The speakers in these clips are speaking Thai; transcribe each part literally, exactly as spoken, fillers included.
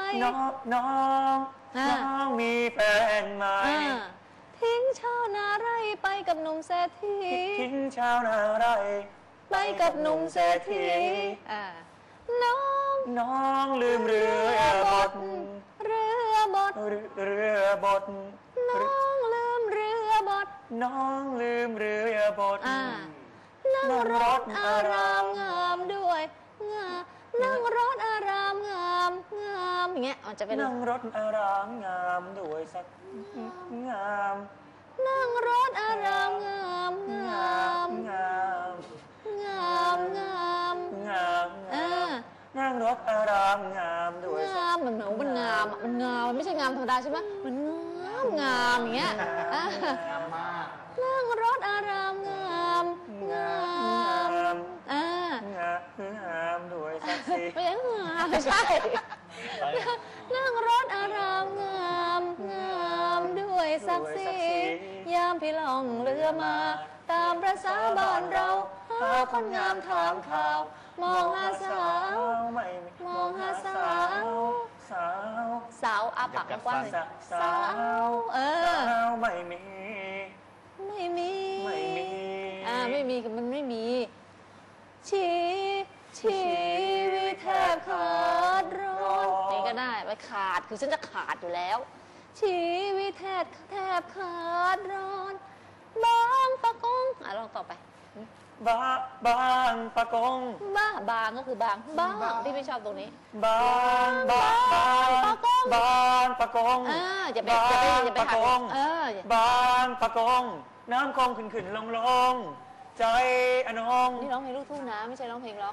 น้องน้องน้องมีแฟนไหมทิ้งชาวนาไร่ไปกับหนุ่มเศรษฐีทิ้งชาวนาไร่ไปกับหนุ่มเศรษฐีน้องน้องลืมเรือบดเรือบดเรือบดน้องลืมเรือบดน้องลืมเรือบดนั่งรถอารามงามด้วยงานั่งรถอารามงามงามอย่างเงี้ยมันจะเป็นนั่งรถอารามงามด้วยสักงามนั่งรถอารามงามงามงามงามงามงามนั่งรถอารามงามด้วยงามมันเหมือนมันงามมันงามมันไม่ใช่งามธรรมดาใช่ไหมมันงามงามอย่างเงี้ยงามมากนั่งรถอารามงามงามอ่างามด้วยสักทีไม่ใช่งามไม่ใช่นั่งรถอารามงามงามด้วยสักทียามพี่ล่องเรือมาตามประสาบ้านเราหาคนงามถามข่าวมองหาสาวมองหาสาวสาวสาวอาปากกว้างสาวเออสาวไม่มีไม่มีไม่มีอ่าไม่มีกับมันไม่มีชีชีวิตแทบขาดร้อนนี่ก็ได้ไปขาดคือฉันจะขาดอยู่แล้วชีวิตแทบแทบขาดร้อนบางปะกงอ่ะลองต่อไปบ้าบางปะกงบ้าบางก็คือบางบ้างที่ไม่ชอบตรงนี้บางบางปะกงบางปะกงอ่าอย่าไปอย่าไปอย่าไปหักเออบางปะกงน้ำคงขึ้นขึ้นลงลงใจอนงนี่ร้องเพลงลูกทุ่งนะไม่ใช่ร้องเพลงล็อก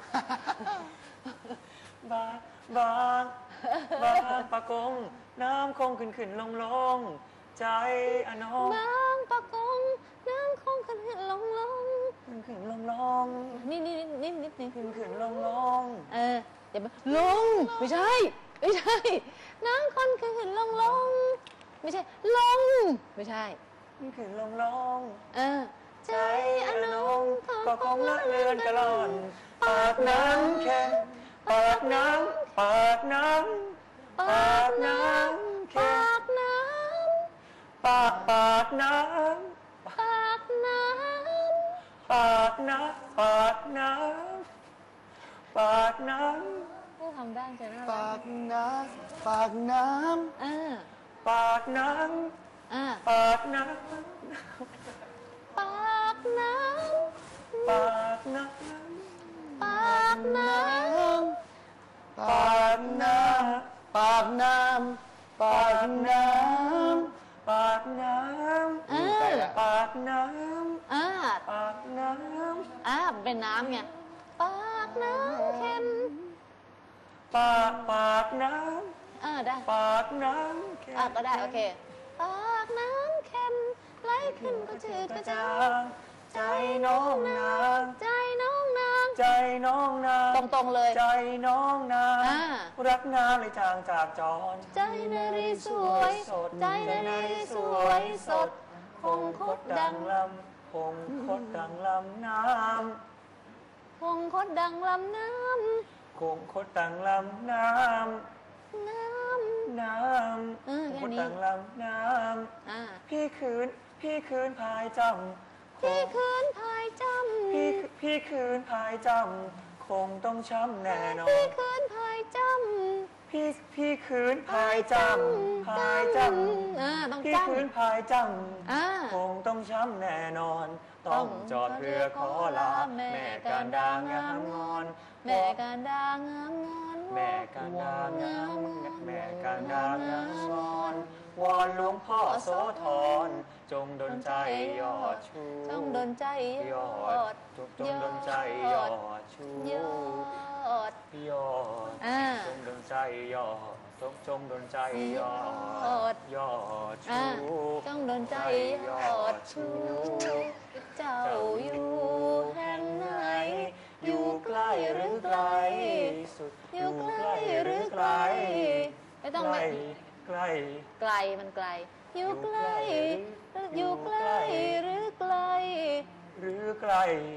บางบางบางปะกงน้ำคงขึ้นขึ้นลงลงใจอนงบางปะกงน้ำคงขึ้นขึ้นลงลงขึ้นขึ้นลงลงนี่นี่นิดนิดนึงขึ้นขึ้นลงลงเอออย่าไปลงไม่ใช่ไม่ใช่น้ำคงขึ้นขึ้นลงลงไม่ใช่ลงไม่ใช่ขึ้นขึ้นลงลงเออใจอนงก็คงละเลือนกระล่อนปากน้ำแข็งปากน้ำปากน้ำปากน้ำแข็งปากน้ำปากปากน้ำปากน้ำปากน้ำปากน้ำปากน้ำผู้ทำได้ใช่ไหมปากน้ำปากน้ำอ่าปากน้ำอ่าปากน้ำปากน้ำปากน้ำปากน้ำปากน้ำปากน้ำปากน้ำปากน้ำปากน้ำอ่าปากน้ำอ่าเป็นน้ำไงปากน้ำเค็มปากปากน้ำอ่าได้ปากน้ำเค็มอ่าก็ได้โอเคปากน้ำเค็มไหลขึ้นก็จืดก็จางใจน้องนางใจน้องนางใจน้องนางตรงๆเลยใจน้องนางรักนางเลยจางจากจรใจนารีสวยใจนารีสวยสดคงคดดังลำคงคดดังลำน้ำคงคดดังลำน้ำคงคดดังลำน้ำน้ำน้ำคงคดดังลำน้ำพี่คืนพี่คืนพายจำพี่คืนพายจำพี่พี่คืนพายจำคงต้องช้ำแน่นอนพี่คืนพายจำพี่พี่คืนพายจำพายจำพี่คืนพายจำคงต้องช้ำแน่นอนต้องจอดเรือขอลาแม่การดางามงอนแม่การดางามงอนแม่การดางามแม่การดางามงอนวอนหลวงพ่อโสธรจงดลใจยอดชูจงดลใจยอดจงดลใจยอดชูยอดยอดจงดลใจยอดจงจงดลใจยอดยอดชูจงดลใจยอดชูเจ้าอยู่แห่งไหนอยู่ใกล้หรือไกลสุดอยู่ใกล้หรือไกลไม่ต้องไม่ไกลไกลมันไกลอยู่ใกล้อยู่ใกล้หรือไกลหรือไกล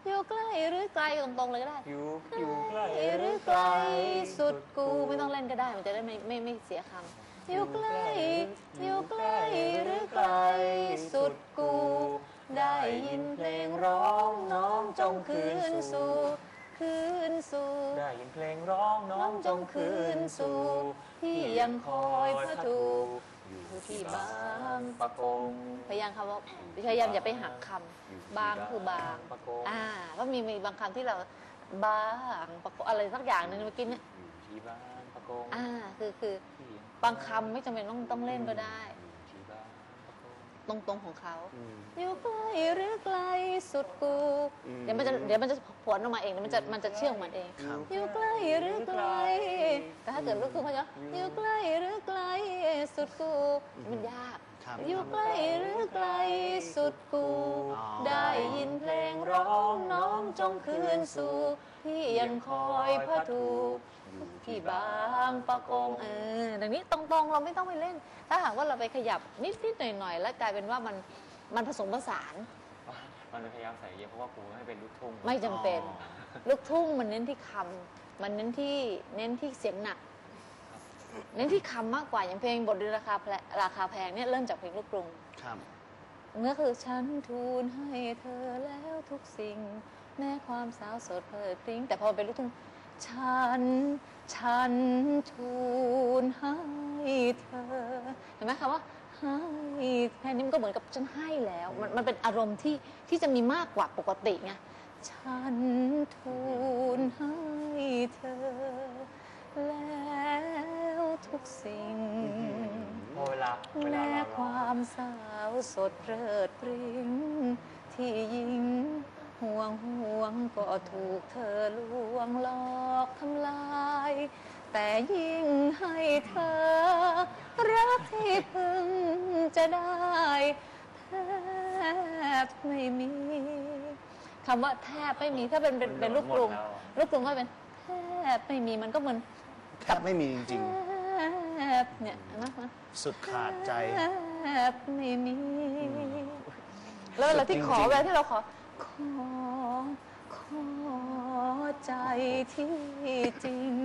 อยู่ใกล้หรือไกลตรงๆเลยก็ได้อยู่อยู่ใกล้หรือไกลสุดกูไม่ต้องเล่นก็ได้มันจะได้ไม่ไม่ไม่เสียคำอยู่ใกล้อยู่ใกล้หรือไกลสุดกู ได้ยินเพลงร้องน้องจงคืนสู่คืนสู่ได้ยินเพลงร้องน้องจงคืนสู่พี่ยังคอยพระถูกอยู่ที่บางปะกงพยายามคำว่าพยายามอย่าไปหักคำบางคือบางปะกงอ่าเพราะมีมีบางคำที่เราบางปะกงอะไรสักอย่างหนึ่งเมื่อกี้เนี่ยอยู่ที่บ้านปะกงอ่าคือคือบางคำไม่จำเป็นต้องต้องเล่นก็ได้อยู่ที่บ้านปะกงตรงๆของเขาอืมอยู่ใกล้หรือไกลสุดกูอืมเดี๋ยวมันจะเดี๋ยวมันจะผลออกมาเองเดี๋ยวมันจะมันจะเชื่องมันเองครับอยู่ใกล้หรือไกล แต่ถ้าเกิดลูกคือมันจะอยู่ใกล้หรือไกลสุดกูมันยากครับอยู่ใกล้หรือไกลสุดกูอ๋อได้ยินเพลงร้องน้องจงคืนสู่พี่ยังคอยพระถูกที่บางปะกงเออดังนี้ตรงๆเราไม่ต้องไปเล่น ถ้าหากว่าเราไปขยับนิดๆหน่อยๆแล้วกลายเป็นว่ามันมันผสมผสานมันพยายามใส่เยอะเพราะว่าครูให้เป็นลูกทุ่งไม่จำเป็นอ๋อลูกทุ่งมันเน้นที่คำมันเน้นที่เน้นที่เสียงหนัก เน้นที่คำมากกว่าอย่างเพลงบทเรียนราคาแพงราคาแพงเนี่ยเริ่มจากเพลงลูกกรุงครับเนื้อคือฉันทูลให้เธอแล้วทุกสิ่ง แม้ความสาวโสดเพลิดพริ้งแต่พอเป็นลูกทุ่งฉันฉันทูลให้เธอเห็นไหมคะว่าให้แค่นี้มันก็เหมือนกับฉันให้แล้วมันมันเป็นอารมณ์ที่ที่จะมีมากกว่าปกติไงฉันทูลให้เธอแล้วทุกสิ่งพอเวลาเวลาแม้เราคร้องวามสาวสดเริดปริงที่ยิงห่วงห่วงก็ถูกเธอลวงหลอกทำลาย แต่ยิ่งให้เธอ รักที่พึงจะได้แทบไม่มีคำว่าแทบไม่มีถ้าเป็นเป็นเป็นลูกกรุง ลูกกรุงก็เป็นแทบไม่มีมันก็เหมือนแทบไม่มีจริงแทบเนี่ยนะๆ สุดขาดใจแทบไม่มี แล้วเวลาที่ขอจริงๆเวลาที่เราขอ ขอ ขอใจที่จริง